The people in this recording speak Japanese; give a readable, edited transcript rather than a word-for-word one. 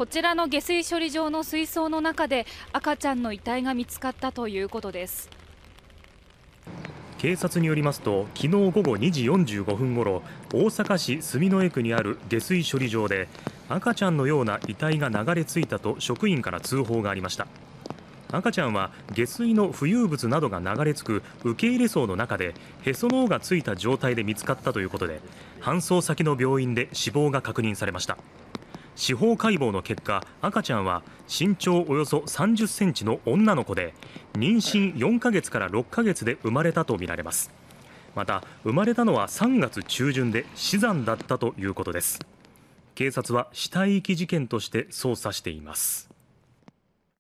こちらの下水処理場の水槽の中で赤ちゃんの遺体が見つかったということです。 警察によりますと、昨日午後2時45分ごろ、大阪市住之江区にある下水処理場で赤ちゃんのような遺体が流れ着いたと職員から通報がありました。赤ちゃんは下水の浮遊物などが流れ着く受け入れ槽の中でへその緒がついた状態で見つかったということで、搬送先の病院で死亡が確認されました。司法解剖の結果、赤ちゃんは身長およそ30センチの女の子で、妊娠4ヶ月から6ヶ月で生まれたとみられます。また生まれたのは3月中旬で死産だったということです。警察は死体遺棄事件として捜査しています。